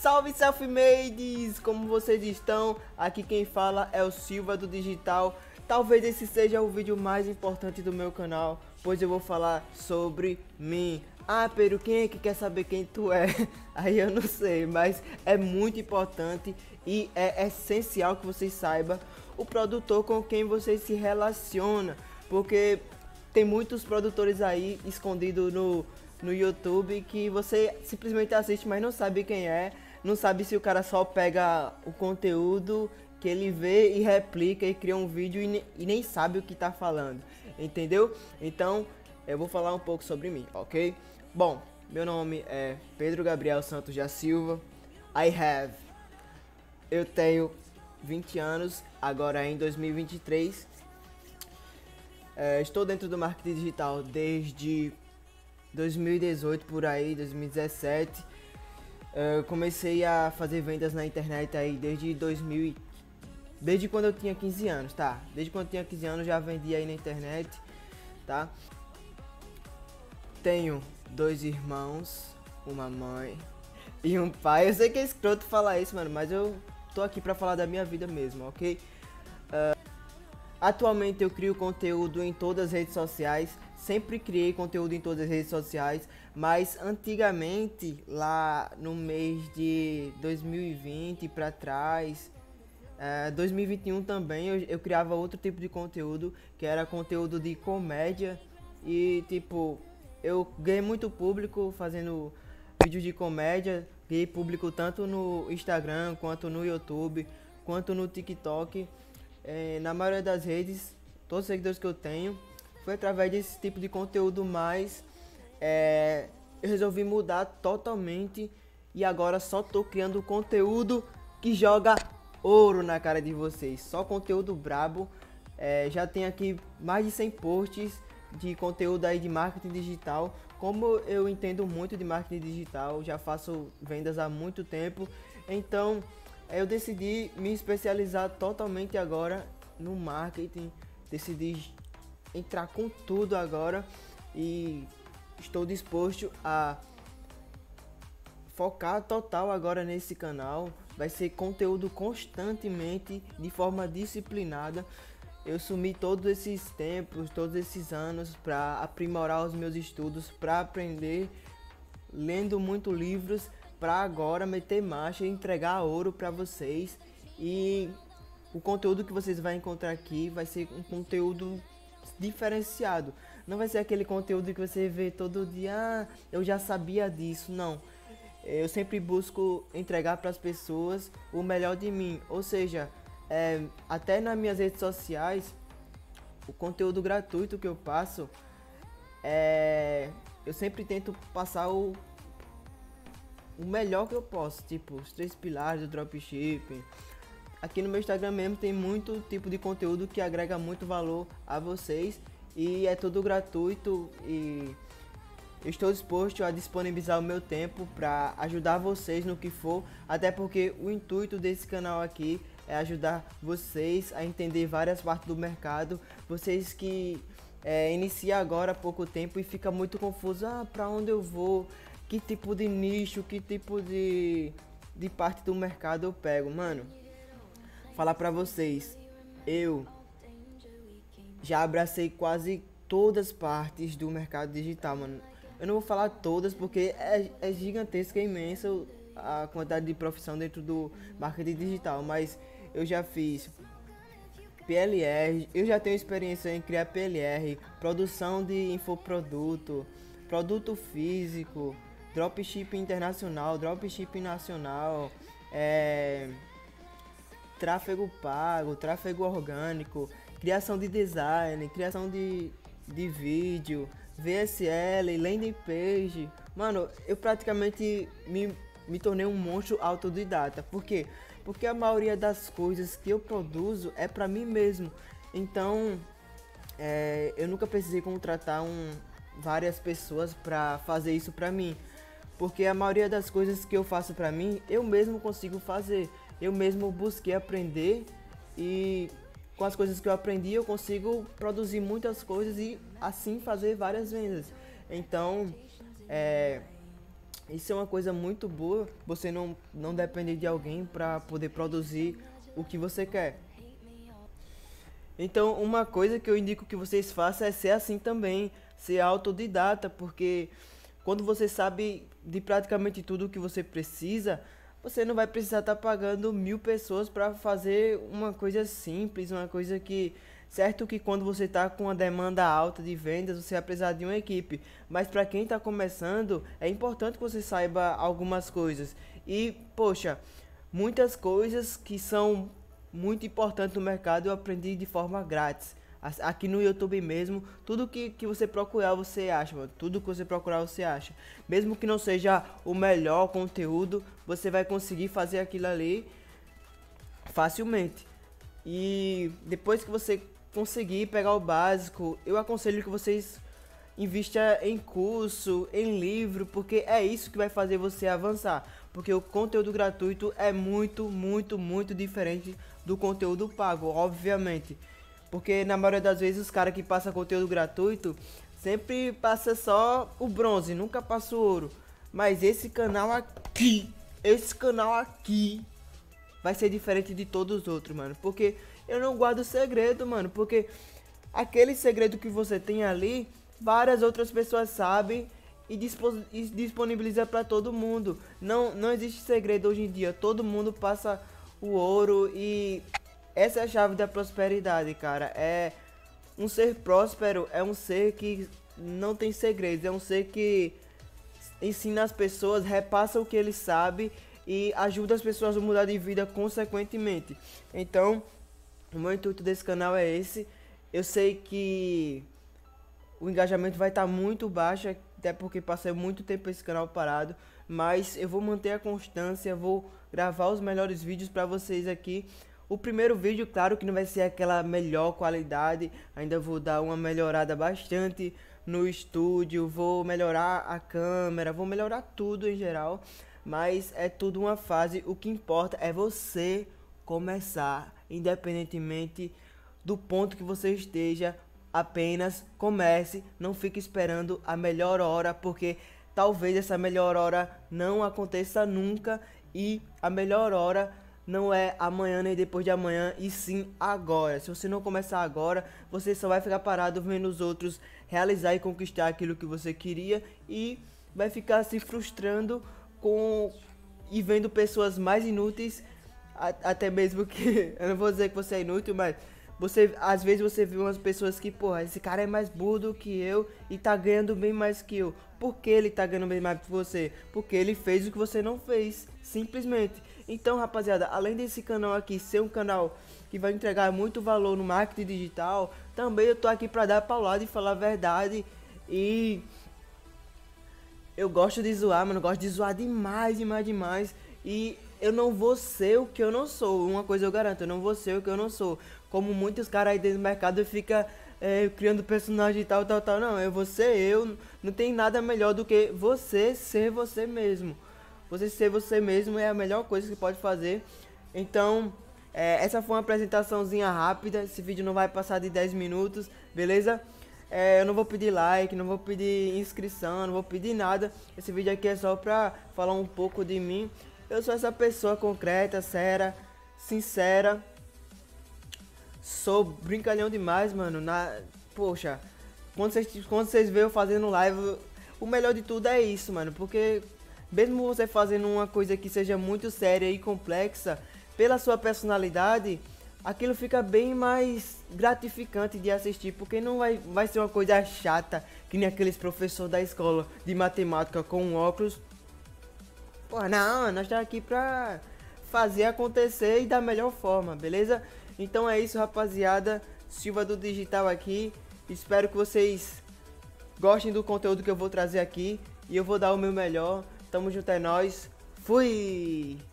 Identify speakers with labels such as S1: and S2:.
S1: Salve self-mades! Como vocês estão? Aqui quem fala é o Silva do Digital. Talvez esse seja o vídeo mais importante do meu canal, pois eu vou falar sobre mim. Ah, Pedro, quem é que quer saber quem tu é? Aí eu não sei, mas é muito importante e é essencial que vocês saibam o produtor com quem você se relaciona, porque tem muitos produtores aí escondidos no YouTube que você simplesmente assiste, mas não sabe quem é, não sabe se o cara só pega o conteúdo que ele vê e replica e cria um vídeo e nem sabe o que tá falando, entendeu? Então eu vou falar um pouco sobre mim, ok? Bom, meu nome é Pedro Gabriel Santos da Silva. Eu tenho 20 anos, agora em 2023. Estou dentro do marketing digital desde 2018 por aí, 2017. Comecei a fazer vendas na internet aí desde quando eu tinha 15 anos, tá? Desde quando eu tinha 15 anos já vendi aí na internet, tá? Tenho 2 irmãos, uma mãe e um pai. Eu sei que é escroto falar isso, mano, mas eu tô aqui pra falar da minha vida mesmo, ok? Atualmente eu crio conteúdo em todas as redes sociais, sempre criei conteúdo em todas as redes sociais, mas antigamente, lá no mês de 2020 pra trás, 2021 também, eu criava outro tipo de conteúdo, que era conteúdo de comédia e tipo, eu ganhei muito público fazendo vídeos de comédia, ganhei público tanto no Instagram, quanto no YouTube, quanto no TikTok. Na maioria das redes, todos os seguidores que eu tenho, foi através desse tipo de conteúdo, mas eu resolvi mudar totalmente e agora só tô criando conteúdo que joga ouro na cara de vocês, só conteúdo brabo. Já tem aqui mais de 100 posts de conteúdo aí de marketing digital. Como eu entendo muito de marketing digital, já faço vendas há muito tempo, então eu decidi me especializar totalmente agora no marketing, decidi entrar com tudo agora e estou disposto a focar total agora nesse canal. Vai ser conteúdo constantemente, de forma disciplinada. Eu sumi todos esses tempos, todos esses anos para aprimorar os meus estudos, para aprender, lendo muito livros, para agora meter marcha e entregar ouro para vocês. E o conteúdo que vocês vão encontrar aqui vai ser um conteúdo diferenciado. Não vai ser aquele conteúdo que você vê todo dia, eu já sabia disso, não. Eu sempre busco entregar para as pessoas o melhor de mim, ou seja, até nas minhas redes sociais, o conteúdo gratuito que eu passo, eu sempre tento passar o melhor que eu posso, tipo os 3 pilares do dropshipping. Aqui no meu Instagram mesmo tem muito tipo de conteúdo que agrega muito valor a vocês e é tudo gratuito, e eu estou disposto a disponibilizar o meu tempo para ajudar vocês no que for, até porque o intuito desse canal aqui é ajudar vocês a entender várias partes do mercado. Vocês que iniciam agora há pouco tempo e fica muito confuso, para onde eu vou, que tipo de nicho, que tipo de parte do mercado eu pego, mano. Falar pra vocês, eu já abracei quase todas as partes do mercado digital, mano. Eu não vou falar todas porque é gigantesca, é imensa a quantidade de profissão dentro do marketing digital, mas eu já fiz PLR, eu já tenho experiência em criar PLR, produção de infoproduto, produto físico, dropshipping internacional, dropshipping nacional, tráfego pago, tráfego orgânico, criação de design, criação de vídeo, VSL, landing page. Mano, eu praticamente me tornei um monstro autodidata. Por quê? Porque a maioria das coisas que eu produzo é pra mim mesmo. Então, eu nunca precisei contratar várias pessoas pra fazer isso pra mim. Porque a maioria das coisas que eu faço pra mim, eu mesmo consigo fazer. Eu mesmo busquei aprender e com as coisas que eu aprendi eu consigo produzir muitas coisas e assim fazer várias vendas. Então, Isso é uma coisa muito boa, você não depender de alguém para poder produzir o que você quer. Então, uma coisa que eu indico que vocês façam é ser assim também, ser autodidata, porque quando você sabe de praticamente tudo o que você precisa, você não vai precisar estar pagando 1.000 pessoas para fazer uma coisa simples, uma coisa que, certo que quando você está com uma demanda alta de vendas, você vai precisar de uma equipe, mas para quem está começando, é importante que você saiba algumas coisas. E, poxa, muitas coisas que são muito importantes no mercado eu aprendi de forma grátis. Aqui no YouTube mesmo, tudo que você procurar você acha, mano. Tudo que você procurar você acha. Mesmo que não seja o melhor conteúdo, você vai conseguir fazer aquilo ali facilmente. E depois que você conseguir pegar o básico, eu aconselho que vocês invista em curso, em livro, porque é isso que vai fazer você avançar. Porque o conteúdo gratuito é muito, muito, muito diferente do conteúdo pago, obviamente. Porque na maioria das vezes os caras que passam conteúdo gratuito sempre passa só o bronze, nunca passa o ouro. Mas esse canal aqui vai ser diferente de todos os outros, mano. Porque eu não guardo segredo, mano. Porque aquele segredo que você tem ali, várias outras pessoas sabem e disponibiliza para todo mundo. Não existe segredo hoje em dia. Todo mundo passa o ouro e essa é a chave da prosperidade, cara. É um ser próspero, é um ser que não tem segredos, é um ser que ensina as pessoas, repassa o que ele sabe e ajuda as pessoas a mudar de vida consequentemente. Então, o meu intuito desse canal é esse. Eu sei que o engajamento vai estar muito baixo, até porque passei muito tempo esse canal parado, mas eu vou manter a constância, vou gravar os melhores vídeos para vocês aqui. O primeiro vídeo, claro que não vai ser aquela melhor qualidade, ainda vou dar uma melhorada bastante no estúdio, vou melhorar a câmera, vou melhorar tudo em geral, mas é tudo uma fase. O que importa é você começar, independentemente do ponto que você esteja, apenas comece, não fique esperando a melhor hora, porque talvez essa melhor hora não aconteça nunca e a melhor hora não é amanhã nem depois de amanhã, e sim agora. Se você não começar agora, você só vai ficar parado vendo os outros realizar e conquistar aquilo que você queria e vai ficar se frustrando e vendo pessoas mais inúteis, até mesmo que, eu não vou dizer que você é inútil, mas às vezes você vê umas pessoas que, porra, esse cara é mais burro do que eu e tá ganhando bem mais que eu. Por que ele tá ganhando bem mais que você? Porque ele fez o que você não fez, simplesmente. Então, rapaziada, além desse canal aqui ser um canal que vai entregar muito valor no marketing digital, também eu tô aqui pra dar paulada e falar a verdade. E eu gosto de zoar, mano, eu gosto de zoar demais, demais, demais. E eu não vou ser o que eu não sou. Uma coisa eu garanto, eu não vou ser o que eu não sou. Como muitos caras aí dentro do mercado ficam criando personagem e tal. Não, eu vou ser eu. Não tem nada melhor do que você ser você mesmo. Você ser você mesmo é a melhor coisa que pode fazer. Então, essa foi uma apresentaçãozinha rápida. Esse vídeo não vai passar de 10 minutos, beleza? Eu não vou pedir like, não vou pedir inscrição, não vou pedir nada. Esse vídeo aqui é só pra falar um pouco de mim. Eu sou essa pessoa concreta, séria, sincera. Sou brincalhão demais, mano. Poxa, quando vocês veem eu fazendo live, o melhor de tudo é isso, mano. Porque mesmo você fazendo uma coisa que seja muito séria e complexa, pela sua personalidade, aquilo fica bem mais gratificante de assistir, porque não vai ser uma coisa chata, que nem aqueles professores da escola de matemática com um óculos. Pô, não, nós estamos aqui pra fazer acontecer e da melhor forma, beleza? Então é isso, rapaziada. Silva do Digital aqui. Espero que vocês gostem do conteúdo que eu vou trazer aqui e eu vou dar o meu melhor. Tamo junto, é nóis. Fui!